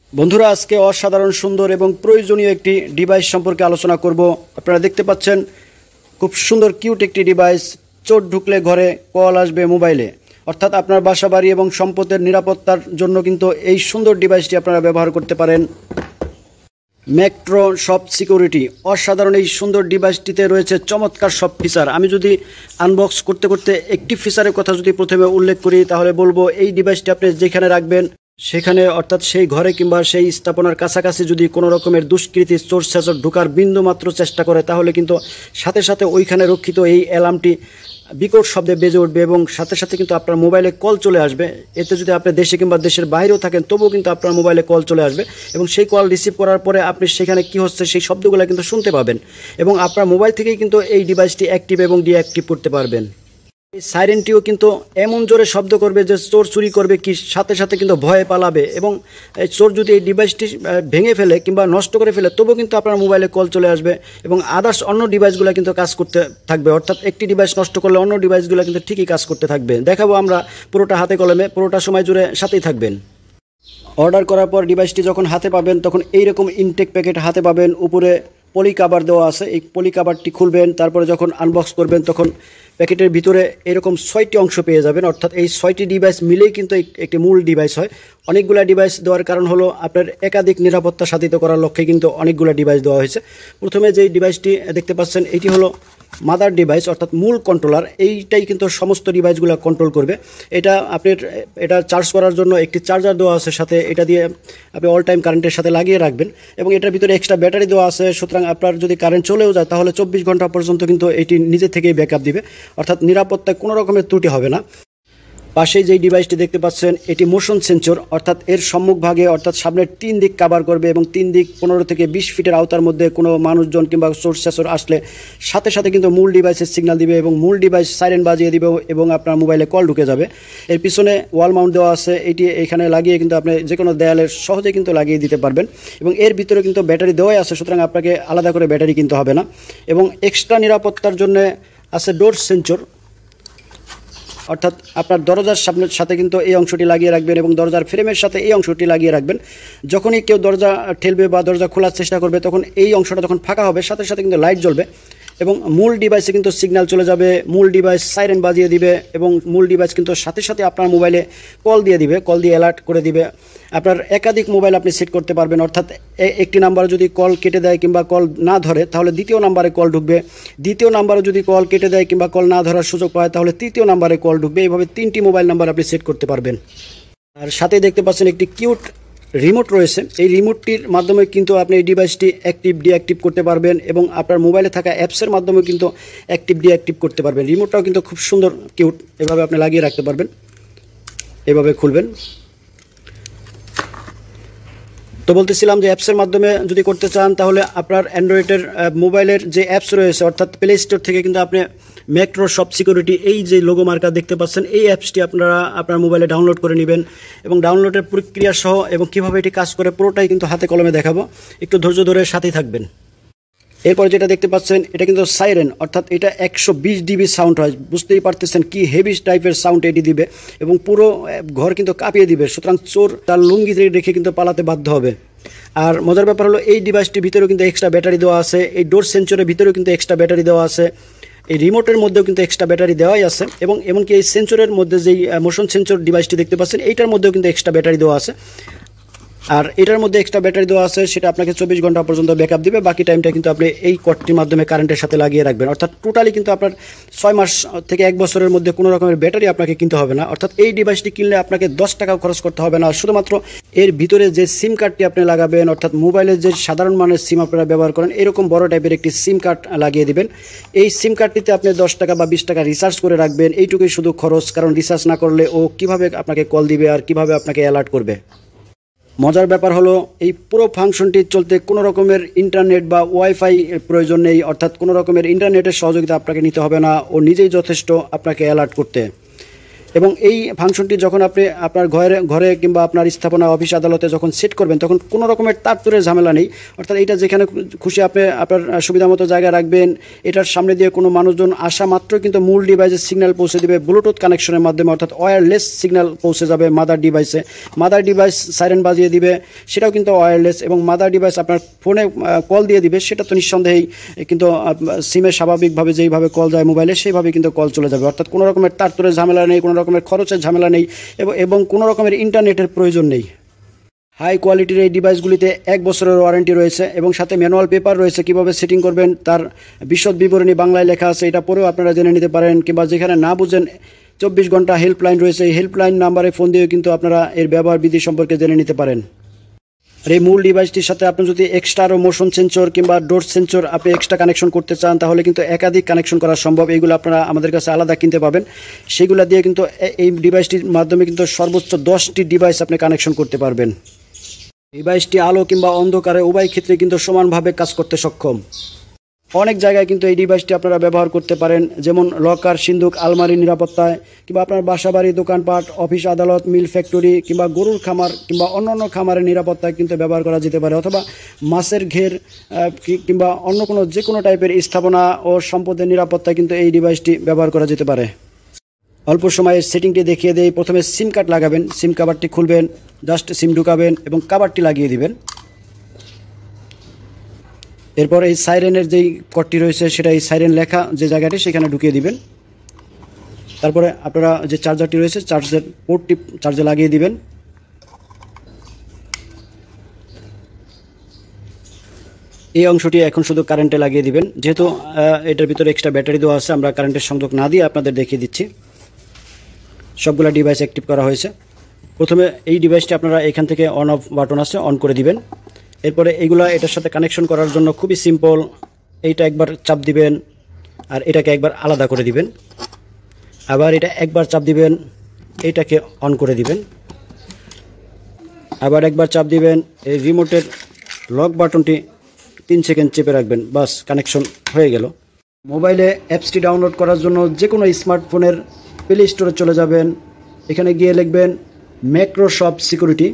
বন্ধুরা আজকে অসাধারণ সুন্দর এবং প্রয়োজনীয় একটি ডিভাইস সম্পর্কে আলোচনা করব। আপনারা দেখতে পাচ্ছেন খুব সুন্দর কিউট একটি ডিভাইস। চোর ঢুকলে ঘরে কল আসবে মোবাইলে, অর্থাৎ আপনার বাসাবাড়ি এবং সম্পদের নিরাপত্তার জন্য কিন্তু এই সুন্দর ডিভাইসটি আপনারা ব্যবহার করতে পারেন। ম্যাক্ট্রো সব সিকিউরিটি অসাধারণ এই সুন্দর ডিভাইসটিতে রয়েছে চমৎকার সব ফিচার। আমি যদি আনবক্স করতে করতে একটি ফিচারের কথা যদি প্রথমে উল্লেখ করি তাহলে বলবো এই ডিভাইসটি আপনি যেখানে রাখবেন সেখানে, অর্থাৎ সেই ঘরে কিংবা সেই স্থাপনার কাছাকাছি যদি কোনো রকমের দুষ্কৃতী চোর ছেচর ঢোকার বিন্দুমাত্র চেষ্টা করে তাহলে কিন্তু সাথে সাথে ওইখানে রক্ষিত এই অ্যালার্মটি বিকট শব্দে বেজে উঠবে এবং সাথে সাথে কিন্তু আপনার মোবাইলে কল চলে আসবে। এতে যদি আপনি দেশে কিংবা দেশের বাইরেও থাকেন তবুও কিন্তু আপনার মোবাইলে কল চলে আসবে এবং সেই কল রিসিভ করার পরে আপনি সেখানে কি হচ্ছে সেই শব্দগুলো কিন্তু শুনতে পাবেন এবং আপনার মোবাইল থেকেই কিন্তু এই ডিভাইসটি অ্যাক্টিভ এবং ডিঅ্যাক্টিভ করতে পারবেন। এই সাইরেনটিও কিন্তু এমন জোরে শব্দ করবে যে চোর চুরি করবে কি সাথে সাথে কিন্তু ভয়ে পালাবে এবং চোর যদি এই ডিভাইসটি ভেঙে ফেলে কিংবা নষ্ট করে ফেলে তবুও কিন্তু আপনার মোবাইলে কল চলে আসবে এবং আদার্স অন্য ডিভাইসগুলো কিন্তু কাজ করতে থাকবে। অর্থাৎ একটি ডিভাইস নষ্ট করলে অন্য ডিভাইসগুলো কিন্তু ঠিকই কাজ করতে থাকবে। দেখাবো আমরা পুরোটা হাতে কলমে, পুরোটা সময় জুড়ে সাথেই থাকবেন। অর্ডার করার পর ডিভাইসটি যখন হাতে পাবেন তখন এইরকম ইনটেক প্যাকেট হাতে পাবেন, উপরে পলি কাভার দেওয়া আছে। এই পলি কাভারটি খুলবেন, তারপরে যখন আনবক্স করবেন তখন প্যাকেটের ভিতরে এরকম 6টি অংশ পেয়ে যাবেন। অর্থাৎ এই 6টি ডিভাইস মিলেই কিন্তু একটি মূল ডিভাইস হয়। অনেকগুলো ডিভাইস দেওয়ার কারণ হলো আপনার একাধিক নিরাপত্তা সাধিত করার লক্ষ্যে কিন্তু অনেকগুলো ডিভাইস দেওয়া হয়েছে। প্রথমে যেই ডিভাইসটি দেখতে পাচ্ছেন এটি হলো মাদার ডিভাইস, অর্থাৎ মূল কন্ট্রোলার। এইটাই কিন্তু সমস্ত ডিভাইসগুলো কন্ট্রোল করবে। এটা চার্জ করার জন্য একটি চার্জার দেওয়া আছে সাথে, এটা দিয়ে আপনি অল টাইম কারেন্টের সাথে লাগিয়ে রাখবেন এবং এটার ভিতরে এক্সট্রা ব্যাটারি দেওয়া আছে। সুতরাং আপনার যদি কারেন্ট চলেও যায় তাহলে 24 ঘন্টা পর্যন্ত কিন্তু এটি নিজে থেকেই ব্যাকআপ দিবে, অর্থাৎ নিরাপত্তায় কোনো রকমের ত্রুটি হবে না। পাশেই যেই ডিভাইসটি দেখতে পাচ্ছেন এটি মোশন সেন্সর, অর্থাৎ এর সম্মুখভাগে অর্থাৎ সামনের 3 দিক কভার করবে এবং 3 দিক 15 থেকে 20 ফিটের আওতার মধ্যে কোনো মানুষজন কিংবা চোর ছেচর আসলে সাথে সাথে কিন্তু মূল ডিভাইসের সিগন্যাল দিবে এবং মূল ডিভাইস সাইরেন বাজিয়ে দিবে এবং আপনার মোবাইলে কল ঢুকে যাবে। এর পিছনে ওয়াল মাউন্ট দেওয়া আছে, এটি এখানে লাগিয়ে কিন্তু আপনি যে কোনো দেয়ালে সহজে কিন্তু লাগিয়ে দিতে পারবেন এবং এর ভিতরে কিন্তু ব্যাটারি দেওয়াই আছে, সুতরাং আপনাকে আলাদা করে ব্যাটারি কিনতে হবে না। এবং এক্সট্রা নিরাপত্তার জন্য আছে ডোর সেন্সর, অর্থাৎ আপনার দরজার সাথে কিন্তু এই অংশটি লাগিয়ে রাখবেন এবং দরজার ফ্রেমের সাথে এই অংশটি লাগিয়ে রাখবেন। যখনই কেউ দরজা ঠেলবে বা দরজা খোলার চেষ্টা করবে তখন এই অংশটা যখন ফাঁকা হবে সাথে সাথে কিন্তু লাইট জ্বলবে এবং মূল ডিভাইসে কিন্তু সিগন্যাল চলে যাবে, মূল ডিভাইস সাইরেন বাজিয়ে দিবে এবং মূল ডিভাইস কিন্তু সাথে সাথে আপনার মোবাইলে কল দিয়ে দিবে, কল দিয়ে অ্যালার্ট করে দিবে। আপনার একাধিক মোবাইল আপনি সেট করতে পারবেন, অর্থাৎ একটি নাম্বারে যদি কল কেটে দেয় কিংবা কল না ধরে তাহলে দ্বিতীয় নাম্বারে কল ঢুকবে, দ্বিতীয় নাম্বারে যদি কল কেটে দেয় কিংবা কল না ধরার সুযোগ পায় তাহলে তৃতীয় নাম্বারে কল ঢুকবে। এইভাবে 3টি মোবাইল নাম্বার আপনি সেট করতে পারবেন। আর সাথে দেখতে পাচ্ছেন একটি কিউট রিমোট রয়েছে। এই রিমোটটির মাধ্যমে কিন্তু আপনি এই ডিভাইসটি অ্যাক্টিভ ডিঅ্যাক্টিভ করতে পারবেন এবং আপনার মোবাইলে থাকা অ্যাপসের মাধ্যমে কিন্তু অ্যাক্টিভ ডিঅ্যাক্টিভ করতে পারবেন। রিমোটটাও কিন্তু খুব সুন্দর কিউট, এভাবে আপনি লাগিয়ে রাখতে পারবেন, এভাবে খুলবেন। তো বলতেছিলাম যে অ্যাপসের মাধ্যমে যদি করতে চান তাহলে আপনার অ্যান্ড্রয়েডের মোবাইলের যে অ্যাপস রয়েছে অর্থাৎ প্লে স্টোর থেকে কিন্তু আপনি ম্যাক্ট্রো সব সিকিউরিটি এই যে লোগো মার্কা দেখতে পাচ্ছেন এই অ্যাপসটি আপনারা আপনার মোবাইলে ডাউনলোড করে নেবেন এবং ডাউনলোডের প্রক্রিয়া সহ এবং কীভাবে এটি কাজ করে পুরোটাই কিন্তু হাতে কলমে দেখাবো, একটু ধৈর্য ধরে সাথেই থাকবেন। এরপর যেটা দেখতে পাচ্ছেন এটা কিন্তু সাইরেন, অর্থাৎ এটা 120 ডিবি সাউন্ড হয়। বুঝতেই পারতেছেন কি হেভি টাইপের সাউন্ড এটি দিবে এবং পুরো ঘর কিন্তু কাঁপিয়ে দিবে, সুতরাং চোর তার লুঙ্গি রেখে কিন্তু পালাতে বাধ্য হবে। আর মজার ব্যাপার হলো এই ডিভাইসটির ভিতরেও কিন্তু এক্সট্রা ব্যাটারি দেওয়া আছে, এই ডোর সেন্সরের ভিতরেও কিন্তু এক্সট্রা ব্যাটারি দেওয়া আছে, এই রিমোটের মধ্যেও কিন্তু এক্সট্রা ব্যাটারি দেওয়াই আছে এবং এমনকি এই সেন্সরের মধ্যে যেই মোশন সেন্সর ডিভাইসটি দেখতে পাচ্ছেন এইটার মধ্যেও কিন্তু এক্সট্রা ব্যাটারি দেওয়া আছে। আর এটার মধ্যে এক্সট্রা ব্যাটারি দেওয়া আছে, সেটা আপনাকে 24 ঘন্টা পর্যন্ত ব্যাকআপ দিবে। বাকি টাইমটা কিন্তু আপনি এই কর্ডটির মাধ্যমে কারেন্টের সাথে লাগিয়ে রাখবেন। অর্থাৎ টোটালি কিন্তু আপনার 6 মাস থেকে 1 বছরের মধ্যে কোনো রকমের ব্যাটারি আপনাকে কিনতে হবে না। অর্থাৎ এই ডিভাইসটি কিনলে আপনাকে 10 টাকাও খরচ করতে হবে না, শুধুমাত্র এর ভিতরে যে সিম কার্ডটি আপনি লাগাবেন, অর্থাৎ মোবাইলের যে সাধারণ মানের সিম আপনারা ব্যবহার করেন এরকম বড় টাইপের একটি সিম কার্ড লাগিয়ে দিবেন। এই সিম কার্ডটিতে আপনি 10 টাকা বা 20 টাকা রিচার্জ করে রাখবেন, এইটুকুই শুধু খরচ। কারণ রিচার্জ না করলে ও কিভাবে আপনাকে কল দিবে আর কিভাবে আপনাকে অ্যালার্ট করবে। মজার ব্যাপার হলো এই পুরো ফাংশনটি চলতে কোনো রকমের ইন্টারনেট বা ওয়াইফাই প্রয়োজন নেই, অর্থাৎ কোনো রকমের ইন্টারনেটের সহযোগিতা আপনাকে নিতে হবে না, ও নিজেই যথেষ্ট আপনাকে অ্যালার্ট করতে। এবং এই ফাংশনটি যখন আপনি আপনার ঘরে কিংবা আপনার স্থাপনা অফিস আদালতে যখন সেট করবেন তখন কোনো রকমের তারতুরের ঝামেলা নেই। অর্থাৎ এটা যেখানে খুশি আপনি আপনার সুবিধা মতো জায়গায় রাখবেন। এটার সামনে দিয়ে কোনো মানুষজন আসা মাত্র কিন্তু মূল ডিভাইসে সিগন্যাল পৌঁছে দেবে ব্লুটুথ কানেকশনের মাধ্যমে, অর্থাৎ ওয়্যারলেস সিগন্যাল পৌঁছে যাবে মাদার ডিভাইসে। মাদার ডিভাইস সাইরেন বাজিয়ে দিবে, সেটাও কিন্তু ওয়্যারলেস। এবং মাদার ডিভাইস আপনার ফোনে কল দিয়ে দিবে, সেটা তো নিঃসন্দেহেই কিন্তু সিমে স্বাভাবিকভাবে যেইভাবে কল যায় মোবাইলে সেইভাবে কিন্তু কল চলে যাবে। অর্থাৎ কোনো রকমের তারতুরের ঝামেলা নেই, কোনো রকমের খরচের ঝামেলা নেই এবং কোনো রকমের ইন্টারনেটের প্রয়োজন নেই। হাই কোয়ালিটির এই ডিভাইসগুলিতে 1 বছরের ওয়ারেন্টি রয়েছে এবং সাথে ম্যানুয়াল পেপার রয়েছে, কীভাবে সেটিং করবেন তার বিশদ বিবরণী বাংলায় লেখা আছে, এটা পরেও আপনারা জেনে নিতে পারেন। কিংবা যেখানে না বুঝেন 24 ঘন্টা হেল্পলাইন রয়েছে, এই হেল্পলাইন নাম্বারে ফোন দিয়েও কিন্তু আপনারা এর ব্যবহার বিধি সম্পর্কে জেনে নিতে পারেন। আর এই মূল ডিভাইসটির সাথে আপনি যদি এক্সট্রা আরও মোশন সেন্সর কিংবা ডোর সেন্সর আপনি এক্সট্রা কানেকশন করতে চান তাহলে কিন্তু একাধিক কানেকশন করা সম্ভব। এইগুলো আপনারা আমাদের কাছে আলাদা কিনতে পাবেন, সেইগুলো দিয়ে কিন্তু এই ডিভাইসটির মাধ্যমে কিন্তু সর্বোচ্চ 10টি ডিভাইস আপনি কানেকশন করতে পারবেন। ডিভাইসটি আলো কিংবা অন্ধকারে উভয় ক্ষেত্রে কিন্তু সমানভাবে কাজ করতে সক্ষম। অনেক জায়গায় কিন্তু এই ডিভাইসটি আপনারা ব্যবহার করতে পারেন, যেমন লকার, সিন্দুক, আলমারি নিরাপত্তায়, কিংবা আপনার বাসাবাড়ি, দোকানপাট, অফিস আদালত, মিল ফ্যাক্টরি কিংবা গরুর খামার কিংবা অন্যান্য খামারের নিরাপত্তায় কিন্তু ব্যবহার করা যেতে পারে। অথবা মাছের ঘের কিংবা অন্য যে কোনো টাইপের স্থাপনা ও সম্পদের নিরাপত্তায় কিন্তু এই ডিভাইসটি ব্যবহার করা যেতে পারে। অল্প সময়ে সেটিংটি দেখিয়ে দেই। প্রথমে সিম কার্ড লাগাবেন, সিম কাভারটি খুলবেন, জাস্ট সিম ঢুকাবেন এবং কাভারটি লাগিয়ে দিবেন। এরপর এই সাইরেনের যেই কডটি রয়েছে সেটা এই সাইরেন লেখা যে জায়গাটি সেখানে ঢুকিয়ে দিবেন। তারপরে আপনারা যে চার্জারটি রয়েছে চার্জের পোর্টটি চার্জে লাগিয়ে দিবেন। এই অংশটি এখন শুধু কারেন্টে লাগিয়ে দিবেন, যেহেতু এটার ভিতরে এক্সট্রা ব্যাটারি দেওয়া আছে আমরা কারেন্টের সংযোগ না দিয়ে আপনাদের দেখিয়ে দিচ্ছি। সবগুলা ডিভাইস অ্যাক্টিভ করা হয়েছে। প্রথমে এই ডিভাইসটি আপনারা এখান থেকে অন অফ বাটন আছে, অন করে দিবেন। এরপরে এইগুলা এটার সাথে কানেকশন করার জন্য খুবই সিম্পল। এইটা একবার চাপ দিবেন আর এটাকে একবার আলাদা করে দিবেন, আবার এটা একবার চাপ দিবেন, এইটাকে অন করে দিবেন, আবার একবার চাপ দিবেন। এই রিমোটের লক বাটনটি 3 সেকেন্ড চেপে রাখবেন, বাস কানেকশন হয়ে গেল। মোবাইলে অ্যাপসটি ডাউনলোড করার জন্য যে কোনো স্মার্টফোনের প্লে স্টোরে চলে যাবেন, এখানে গিয়ে লিখবেন ম্যাক্রো সিকিউরিটি।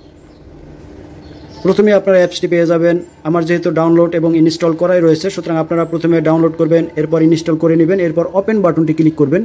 প্রথমে আপনারা অ্যাপসটি পেয়ে যাবেন। আমার যেহেতু ডাউনলোড এবং ইনস্টল করাই রয়েছে সুতরাং আপনারা প্রথমে ডাউনলোড করবেন, এরপর ইনস্টল করে নেবেন, এরপর ওপেন বাটনটি ক্লিক করবেন।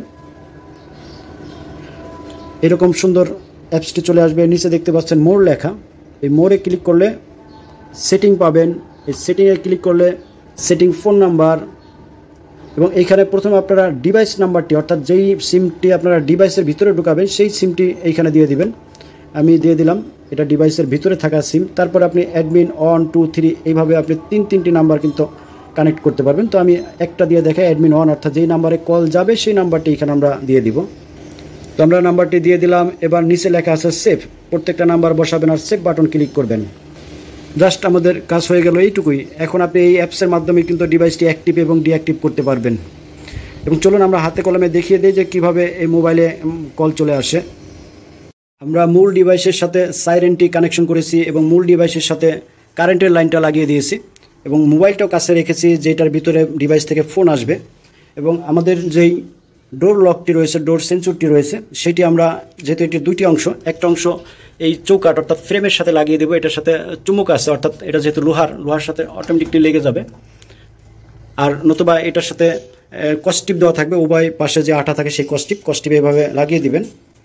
এরকম সুন্দর অ্যাপসটি চলে আসবে। নিচে দেখতে পাচ্ছেন মোর লেখা, এই মোরে ক্লিক করলে সেটিং পাবেন। এই সেটিংয়ে ক্লিক করলে সেটিং ফোন নাম্বার এবং এইখানে প্রথমে আপনারা ডিভাইস নাম্বারটি অর্থাৎ যেই সিমটি আপনারা ডিভাইসের ভিতরে ঢুকাবেন সেই সিমটি এইখানে দিয়ে দিবেন। আমি দিয়ে দিলাম, এটা ডিভাইসের ভিতরে থাকা সিম। তারপর আপনি অ্যাডমিন 1 2 3 এইভাবে আপনি তিনটি নাম্বার কিন্তু কানেক্ট করতে পারবেন। তো আমি একটা দিয়ে দেখাই, অ্যাডমিন 1 অর্থাৎ যেই নাম্বারে কল যাবে সেই নাম্বারটি এখানে আমরা দিয়ে দিব। তো আমরা নাম্বারটি দিয়ে দিলাম। এবার নিচে লেখা আছে সেভ, প্রত্যেকটা নাম্বার বসাবেন আর সেভ বাটন ক্লিক করবেন। জাস্ট আমাদের কাজ হয়ে গেল এইটুকুই। এখন আপনি এই অ্যাপসের মাধ্যমে কিন্তু ডিভাইসটি অ্যাক্টিভ এবং ডিঅ্যাক্টিভ করতে পারবেন। এবং চলুন আমরা হাতে কলমে দেখিয়ে দিই যে কীভাবে এই মোবাইলে কল চলে আসে। আমরা মূল ডিভাইসের সাথে সাইরেনটি কানেকশন করেছি এবং মূল ডিভাইসের সাথে কারেন্টের লাইনটা লাগিয়ে দিয়েছি এবং মোবাইলটাও কাছে রেখেছি যেটার ভিতরে ডিভাইস থেকে ফোন আসবে। এবং আমাদের যেই ডোর লকটি রয়েছে, ডোর সেন্সরটি রয়েছে, সেটি আমরা যেহেতু এটি দুইটি অংশ, একটা অংশ এই চৌকাঠ অর্থাৎ ফ্রেমের সাথে লাগিয়ে দেবো। এটার সাথে চুমুক আছে অর্থাৎ এটা যেহেতু লোহার সাথে অটোমেটিকলি লেগে যাবে। আর নতুবা এটার সাথে কস্টিপ দেওয়া থাকবে, উভয় পাশে যে আঠা থাকে সেই কস্টিপ এভাবে লাগিয়ে দিবেন।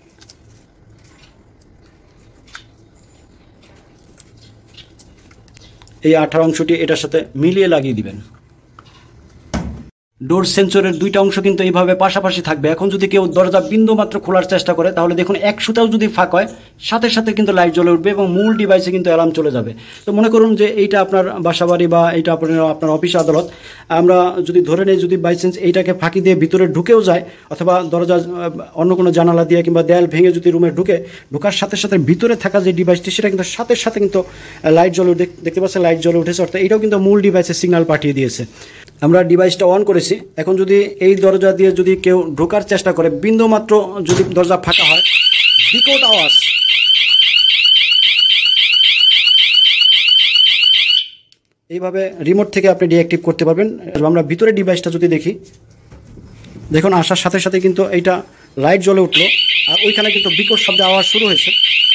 এই আঠার অংশটি এটার সাথে মিলিয়ে লাগিয়ে দিবেন। ডোর সেন্সরের দুইটা অংশ কিন্তু এইভাবে পাশাপাশি থাকবে। এখন যদি কেউ দরজা বিন্দু মাত্র খোলার চেষ্টা করে তাহলে দেখুন এক সুতাও যদি ফাঁক হয় সাথে সাথে কিন্তু লাইট জ্বলে উঠবে এবং মূল ডিভাইসে কিন্তু অ্যালার্ম চলে যাবে। তো মনে করুন যে এইটা আপনার বাসাবাড়ি বা এইটা আপনার অফিস আদালত, আমরা যদি ধরে নেই যদি বাই চান্স এইটাকে ফাঁকি দিয়ে ভিতরে ঢুকেও যায় অথবা দরজা অন্য কোনো জানালা দিয়ে কিংবা দেয়াল ভেঙে যদি রুমে ঢোকার সাথে সাথে ভিতরে থাকা যে ডিভাইসটি সেটা কিন্তু সাথে সাথে কিন্তু লাইট জ্বলে দেখতে পাচ্ছেন, লাইট জ্বলে উঠেছে। অর্থাৎ এটাও কিন্তু মূল ডিভাইসে সিগন্যাল পাঠিয়ে দিয়েছে। আমরা ডিভাইসটা অন করেছি। এখন যদি এই দরজা দিয়ে যদি কেউ ঢোকার চেষ্টা করে, বিন্দু মাত্র যদি দরজা ফাঁকা হয়, বিকট আওয়াজ, এইভাবে রিমোট থেকে আপনি ডিঅ্যাক্টিভ করতে পারবেন। আমরা ভিতরে ডিভাইসটা যদি দেখি, দেখুন আসার সাথে সাথে কিন্তু এইটা লাইট জ্বলে উঠলো আর ওইখানে কিন্তু বিকট শব্দে আওয়াজ শুরু হয়েছে।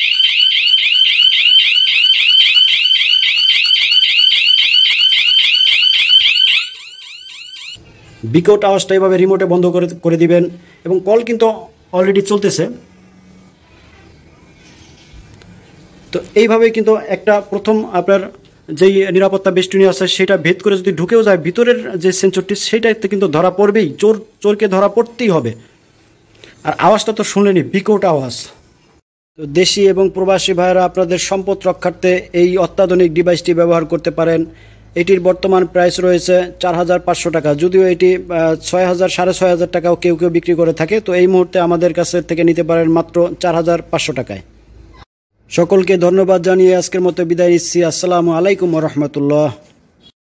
বিকট আওয়াজটা এভাবে রিমোটে বন্ধ করে দিবেন এবং কল কিন্তু অলরেডি চলতেছে। তো এইভাবেই কিন্তু একটা প্রথম আপনার যেই নিরাপত্তা বেষ্টনী আছে সেটা ভেদ করে যদি ঢুকেও যায় ভিতরের যে সেন্সরটি সেটাতে কিন্তু ধরা পড়বেই, চোরকে ধরা পড়তেই হবে। আর আওয়াজটা তো শুনলেনি, বিকট আওয়াজ। তো দেশি এবং প্রবাসী ভাইয়েরা আপনাদের সম্পদ রক্ষার্থে এই অত্যাধুনিক ডিভাইসটি ব্যবহার করতে পারেন। এটির বর্তমান প্রাইস রয়েছে 4,500 টাকা, যদিও এটি 6,000 6,500 টাকাও কেউ কেউ বিক্রি করে থাকে। তো এই মুহূর্তে আমাদের কাছ থেকে নিতে পারেন মাত্র 4,500 টাকায়। সকলকে ধন্যবাদ জানিয়ে আজকের মতো বিদায় নিচ্ছি। আসসালামু আলাইকুম ওয়া রাহমাতুল্লাহ।